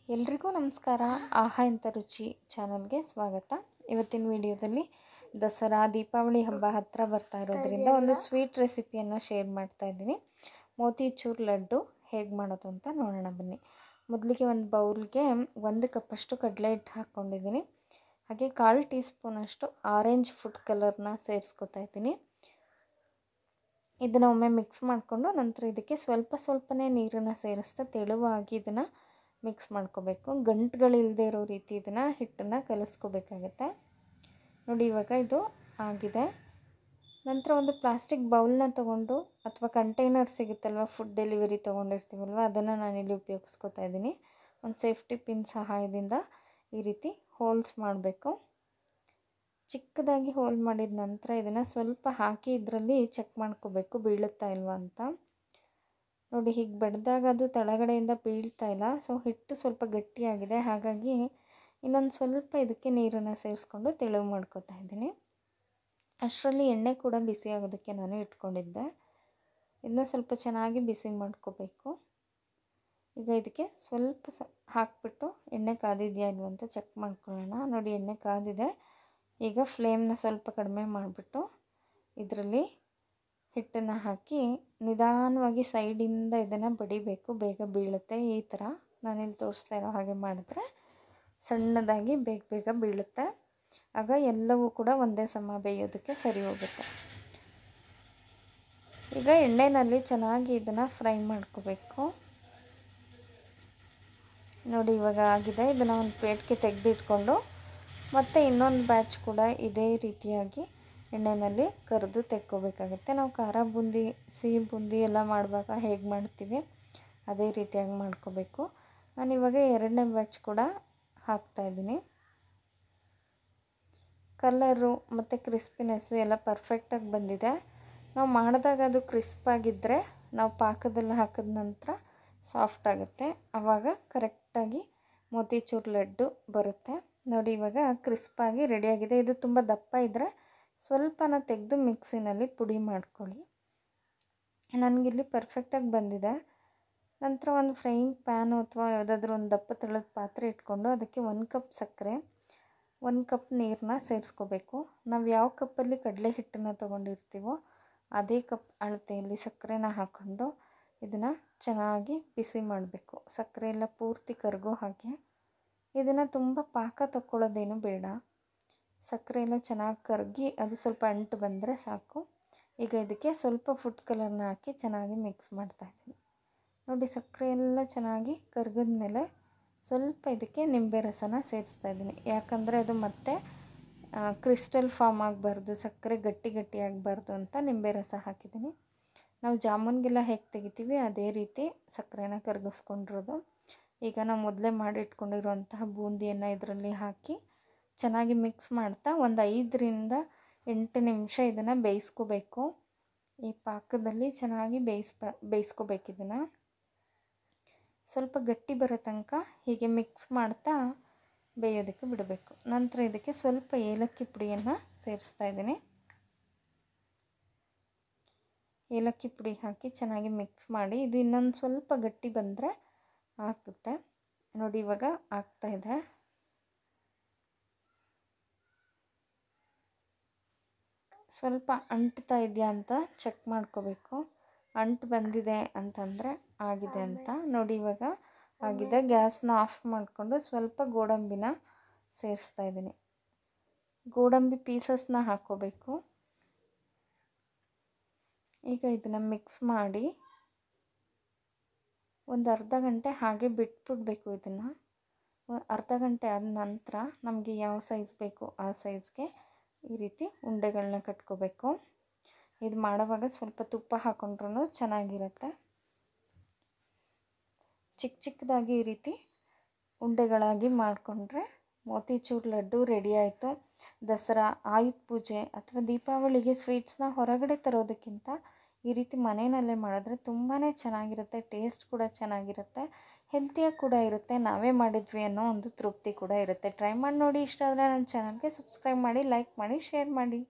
ಎಲ್ರಿಗೂ ನಮಸ್ಕಾರ. ಆಹಾ ಎಂಥ ರುಚಿ ಚಾನಲ್ಗೆ ಸ್ವಾಗತ. ಇವತ್ತಿನ ವಿಡಿಯೋದಲ್ಲಿ ದಸರಾ ದೀಪಾವಳಿ ಹಬ್ಬ ಹತ್ತಿರ ಬರ್ತಾ ಇರೋದ್ರಿಂದ ಒಂದು ಸ್ವೀಟ್ ರೆಸಿಪಿಯನ್ನು ಶೇರ್ ಮಾಡ್ತಾ ಇದ್ದೀನಿ. ಮೋತಿಚೂರ್ ಲಡ್ಡು ಹೇಗೆ ಮಾಡೋದು ಅಂತ ನೋಡೋಣ ಬನ್ನಿ. ಮೊದಲಿಗೆ ಒಂದು ಬೌಲ್ಗೆ 1 ಕಪ್ಪಷ್ಟು ಕಡಲೆ ಹಿಟ್ಟು ಹಾಕ್ಕೊಂಡಿದ್ದೀನಿ. ಹಾಗೆ 1/4 ಟೀ ಸ್ಪೂನಷ್ಟು ಆರೆಂಜ್ ಫುಡ್ ಕಲರ್ನ ಸೇರಿಸ್ಕೊತಾ ಇದ್ದೀನಿ. ಇದನ್ನು ಒಮ್ಮೆ ಮಿಕ್ಸ್ ಮಾಡಿಕೊಂಡು ನಂತರ ಇದಕ್ಕೆ ಸ್ವಲ್ಪನೇ ನೀರನ್ನು ಸೇರಿಸ್ತಾ ತೆಳುವಾಗಿ ಇದನ್ನು ಮಿಕ್ಸ್ ಮಾಡ್ಕೋಬೇಕು. ಗಂಟುಗಳಿಲ್ಲದೆ ಇರೋ ರೀತಿ ಇದನ್ನು ಹಿಟ್ಟನ್ನು ಕಲಿಸ್ಕೋಬೇಕಾಗತ್ತೆ. ನೋಡಿ ಇವಾಗ ಇದು ಆಗಿದೆ. ನಂತರ ಒಂದು ಪ್ಲಾಸ್ಟಿಕ್ ಬೌಲ್ನ ತೊಗೊಂಡು ಅಥವಾ ಕಂಟೈನರ್ ಸಿಗುತ್ತಲ್ವ, ಫುಡ್ ಡೆಲಿವರಿ ತೊಗೊಂಡಿರ್ತೀವಲ್ವ, ಅದನ್ನು ನಾನಿಲ್ಲಿ ಉಪಯೋಗಿಸ್ಕೊತಾ ಇದ್ದೀನಿ. ಒಂದು ಸೇಫ್ಟಿ ಪಿನ್ ಸಹಾಯದಿಂದ ಈ ರೀತಿ ಹೋಲ್ಸ್ ಮಾಡಬೇಕು. ಚಿಕ್ಕದಾಗಿ ಹೋಲ್ ಮಾಡಿದ ನಂತರ ಇದನ್ನು ಸ್ವಲ್ಪ ಹಾಕಿ ಇದರಲ್ಲಿ ಚೆಕ್ ಮಾಡ್ಕೋಬೇಕು ಬೀಳುತ್ತಾ ಇಲ್ವಾ ಅಂತ. ನೋಡಿ ಹೀಗೆ ಬಡಿದಾಗ ಅದು ತಳಗಡೆಯಿಂದ ಬೀಳ್ತಾ ಇಲ್ಲ. ಸೊ ಹಿಟ್ಟು ಸ್ವಲ್ಪ ಗಟ್ಟಿಯಾಗಿದೆ, ಹಾಗಾಗಿ ಇನ್ನೊಂದು ಸ್ವಲ್ಪ ಇದಕ್ಕೆ ನೀರನ್ನು ಸೇರಿಸ್ಕೊಂಡು ತೆಳುವು ಮಾಡ್ಕೋತಾ ಇದ್ದೀನಿ. ಅಷ್ಟರಲ್ಲಿ ಎಣ್ಣೆ ಕೂಡ ಬಿಸಿ ಆಗೋದಕ್ಕೆ ನಾನು ಇಟ್ಕೊಂಡಿದ್ದೆ. ಇದನ್ನ ಸ್ವಲ್ಪ ಚೆನ್ನಾಗಿ ಬಿಸಿ ಮಾಡ್ಕೋಬೇಕು. ಈಗ ಇದಕ್ಕೆ ಸ್ವಲ್ಪ ಹಾಕ್ಬಿಟ್ಟು ಎಣ್ಣೆ ಕಾದಿದೆಯಾ ಇಲ್ವ ಅಂತ ಚೆಕ್ ಮಾಡ್ಕೊಳ್ಳೋಣ. ನೋಡಿ ಎಣ್ಣೆ ಕಾದಿದೆ. ಈಗ ಫ್ಲೇಮ್ನ ಸ್ವಲ್ಪ ಕಡಿಮೆ ಮಾಡಿಬಿಟ್ಟು ಇದರಲ್ಲಿ ಹಿಟ್ಟನ್ನು ಹಾಕಿ ನಿಧಾನವಾಗಿ ಸೈಡಿಂದ ಇದನ್ನು ಬಡಿಬೇಕು. ಬೇಗ ಬೀಳುತ್ತೆ. ಈ ಥರ ನಾನಿಲ್ಲಿ ತೋರಿಸ್ತಾ ಇರೋ ಹಾಗೆ ಮಾಡಿದ್ರೆ ಸಣ್ಣದಾಗಿ ಬೇಗ ಬೀಳುತ್ತೆ. ಆಗ ಎಲ್ಲವೂ ಕೂಡ ಒಂದೇ ಸಮ ಬೇಯೋದಕ್ಕೆ ಸರಿ ಹೋಗುತ್ತೆ. ಈಗ ಎಣ್ಣೆಯಲ್ಲಿ ಚೆನ್ನಾಗಿ ಇದನ್ನು ಫ್ರೈ ಮಾಡ್ಕೋಬೇಕು. ನೋಡಿ ಇವಾಗ ಆಗಿದೆ. ಇದನ್ನು ಒಂದು ಪ್ಲೇಟ್ಗೆ ತೆಗೆದಿಟ್ಕೊಂಡು ಮತ್ತು ಇನ್ನೊಂದು ಬ್ಯಾಚ್ ಕೂಡ ಇದೇ ರೀತಿಯಾಗಿ ಎಣ್ಣೆಯಲ್ಲಿ ಕರೆದು ತೆಕ್ಕೋಬೇಕಾಗುತ್ತೆ. ನಾವು ಖಾರ ಬೂಂದಿ, ಸಿಹಿ ಬೂಂದಿ ಎಲ್ಲ ಮಾಡುವಾಗ ಹೇಗೆ ಮಾಡ್ತೀವಿ ಅದೇ ರೀತಿಯಾಗಿ ಮಾಡ್ಕೋಬೇಕು. ನಾನಿವಾಗ 2ನೇ ಬ್ಯಾಚ್ ಕೂಡ ಹಾಕ್ತಾಯಿದ್ದೀನಿ. ಕಲರು ಮತ್ತು ಕ್ರಿಸ್ಪಿನೆಸ್ಸು ಎಲ್ಲ ಪರ್ಫೆಕ್ಟಾಗಿ ಬಂದಿದೆ. ನಾವು ಮಾಡಿದಾಗ ಅದು ಕ್ರಿಸ್ಪಾಗಿದ್ದರೆ ನಾವು ಪಾಕದಲ್ಲಿ ಹಾಕಿದ ನಂತರ ಸಾಫ್ಟ್ ಆಗುತ್ತೆ. ಆವಾಗ ಕರೆಕ್ಟಾಗಿ ಮೋತಿಚೂರ್ ಲಡ್ಡು ಬರುತ್ತೆ. ನೋಡಿ ಇವಾಗ ಕ್ರಿಸ್ಪಾಗಿ ರೆಡಿಯಾಗಿದೆ. ಇದು ತುಂಬ ದಪ್ಪ ಇದ್ದರೆ ಸ್ವಲ್ಪನ ತೆಗೆದು ಮಿಕ್ಸಿನಲ್ಲಿ ಪುಡಿ ಮಾಡ್ಕೊಳ್ಳಿ. ನನಗಿಲ್ಲಿ ಪರ್ಫೆಕ್ಟಾಗಿ ಬಂದಿದೆ. ನಂತರ ಒಂದು ಫ್ರೈಯಿಂಗ್ ಪ್ಯಾನು ಅಥವಾ ಯಾವುದಾದ್ರೂ ಒಂದು ದಪ್ಪ ತಳದ ಪಾತ್ರೆ ಇಟ್ಕೊಂಡು ಅದಕ್ಕೆ 1 ಕಪ್ ಸಕ್ಕರೆ, 1 ಕಪ್ ನೀರನ್ನ ಸೇರಿಸ್ಕೋಬೇಕು. ನಾವು ಯಾವ ಕಪ್ಪಲ್ಲಿ ಕಡಲೆ ಹಿಟ್ಟನ್ನು ತೊಗೊಂಡಿರ್ತೀವೋ ಅದೇ ಕಪ್ ಅಳತೆಯಲ್ಲಿ ಸಕ್ಕರೆನ ಹಾಕ್ಕೊಂಡು ಇದನ್ನು ಚೆನ್ನಾಗಿ ಬಿಸಿ ಮಾಡಬೇಕು. ಸಕ್ಕರೆ ಎಲ್ಲ ಪೂರ್ತಿ ಕರಗೋ ಹಾಗೆ. ಇದನ್ನು ತುಂಬ ಪಾಕ ತಗೊಳ್ಳೋದೇನು ಬೇಡ. ಸಕ್ಕರೆ ಎಲ್ಲ ಚೆನ್ನಾಗಿ ಕರಗಿ ಅದು ಸ್ವಲ್ಪ ಅಂಟು ಬಂದರೆ ಸಾಕು. ಈಗ ಇದಕ್ಕೆ ಸ್ವಲ್ಪ ಫುಡ್ ಕಲರ್ನ ಹಾಕಿ ಚೆನ್ನಾಗಿ ಮಿಕ್ಸ್ ಮಾಡ್ತಾಯಿದ್ದೀನಿ. ನೋಡಿ ಸಕ್ಕರೆ ಎಲ್ಲ ಚೆನ್ನಾಗಿ ಕರಗಿದ ಮೇಲೆ ಸ್ವಲ್ಪ ಇದಕ್ಕೆ ನಿಂಬೆ ರಸನ ಸೇರಿಸ್ತಾ ಇದ್ದೀನಿ. ಯಾಕಂದರೆ ಅದು ಮತ್ತೆ ಕ್ರಿಸ್ಟಲ್ ಫಾರ್ಮ್ ಆಗಬಾರ್ದು, ಸಕ್ಕರೆ ಗಟ್ಟಿ ಆಗಬಾರ್ದು ಅಂತ ನಿಂಬೆ ರಸ ಹಾಕಿದ್ದೀನಿ. ನಾವು ಜಾಮೂನ್ಗೆಲ್ಲ ಹೇಗೆ ತೆಗಿತೀವಿ ಅದೇ ರೀತಿ ಸಕ್ಕರೆನ ಕರಗಿಸ್ಕೊಂಡಿರೋದು. ಈಗ ನಾವು ಮೊದಲೇ ಮಾಡಿಟ್ಕೊಂಡಿರುವಂತಹ ಬೂಂದಿಯನ್ನು ಇದರಲ್ಲಿ ಹಾಕಿ ಚೆನ್ನಾಗಿ ಮಿಕ್ಸ್ ಮಾಡ್ತಾ ಒಂದು 5 ರಿಂದ 8 ನಿಮಿಷ ಇದನ್ನು ಬೇಯಿಸ್ಕೋಬೇಕು. ಈ ಪಾಕದಲ್ಲಿ ಚೆನ್ನಾಗಿ ಬೇಯಿಸ್ಕೋಬೇಕು. ಇದನ್ನು ಸ್ವಲ್ಪ ಗಟ್ಟಿ ಬರೋ ತನಕ ಹೀಗೆ ಮಿಕ್ಸ್ ಮಾಡ್ತಾ ಬೇಯೋದಕ್ಕೆ ಬಿಡಬೇಕು. ನಂತರ ಇದಕ್ಕೆ ಸ್ವಲ್ಪ ಏಲಕ್ಕಿ ಪುಡಿಯನ್ನು ಸೇರಿಸ್ತಾ ಇದ್ದೀನಿ. ಏಲಕ್ಕಿ ಪುಡಿ ಹಾಕಿ ಚೆನ್ನಾಗಿ ಮಿಕ್ಸ್ ಮಾಡಿ ಇದು ಇನ್ನೊಂದು ಸ್ವಲ್ಪ ಗಟ್ಟಿ ಬಂದರೆ ಆಗುತ್ತೆ. ನೋಡಿ ಇವಾಗ ಆಗ್ತಾಯಿದೆ. ಸ್ವಲ್ಪ ಅಂಟ್ತಾ ಇದೆಯಾ ಅಂತ ಚೆಕ್ ಮಾಡ್ಕೋಬೇಕು. ಅಂಟು ಬಂದಿದೆ ಅಂತಂದರೆ ಆಗಿದೆ ಅಂತ. ನೋಡಿ ಇವಾಗ ಆಗಿದೆ. ಗ್ಯಾಸ್ನ ಆಫ್ ಮಾಡಿಕೊಂಡು ಸ್ವಲ್ಪ ಗೋಡಂಬಿನ ಸೇರಿಸ್ತಾ ಇದ್ದೀನಿ. ಗೋಡಂಬಿ ಪೀಸಸ್ನ ಹಾಕ್ಕೋಬೇಕು. ಈಗ ಇದನ್ನು ಮಿಕ್ಸ್ ಮಾಡಿ ಒಂದು ಅರ್ಧ ಗಂಟೆ ಹಾಗೆ ಬಿಟ್ಬಿಡಬೇಕು. ಇದನ್ನು ಅರ್ಧ ಗಂಟೆ ಆದ ನಂತರ ನಮಗೆ ಯಾವ ಸೈಜ್ ಬೇಕು ಆ ಸೈಜ್ಗೆ ಈ ರೀತಿ ಉಂಡೆಗಳನ್ನ ಕಟ್ಕೋಬೇಕು. ಇದು ಮಾಡುವಾಗ ಸ್ವಲ್ಪ ತುಪ್ಪ ಹಾಕ್ಕೊಂಡ್ರೂ ಚೆನ್ನಾಗಿರುತ್ತೆ. ಚಿಕ್ಕದಾಗಿ ಈ ರೀತಿ ಉಂಡೆಗಳಾಗಿ ಮಾಡಿಕೊಂಡ್ರೆ ಮೋತಿಚೂರ್ ಲಡ್ಡು ರೆಡಿ ಆಯಿತು. ದಸರಾ, ಆಯುಧ ಪೂಜೆ ಅಥವಾ ದೀಪಾವಳಿಗೆ ಸ್ವೀಟ್ಸ್ನ ಹೊರಗಡೆ ತರೋದಕ್ಕಿಂತ ಈ ರೀತಿ ಮನೆಯಲ್ಲೇ ಮಾಡಿದ್ರೆ ತುಂಬಾ ಚೆನ್ನಾಗಿರುತ್ತೆ. ಟೇಸ್ಟ್ ಕೂಡ ಚೆನ್ನಾಗಿರುತ್ತೆ, ಹೆಲ್ತಿಯಾಗಿ ಕೂಡ ಇರುತ್ತೆ. ನಾವೇ ಮಾಡಿದ್ವಿ ಅನ್ನೋ ಒಂದು ತೃಪ್ತಿ ಕೂಡ ಇರುತ್ತೆ. ಟ್ರೈ ಮಾಡಿ ನೋಡಿ. ಇಷ್ಟ ಆದರೆ ನನ್ನ ಚಾನಲ್ಗೆ ಸಬ್ಸ್ಕ್ರೈಬ್ ಮಾಡಿ, ಲೈಕ್ ಮಾಡಿ, ಶೇರ್ ಮಾಡಿ.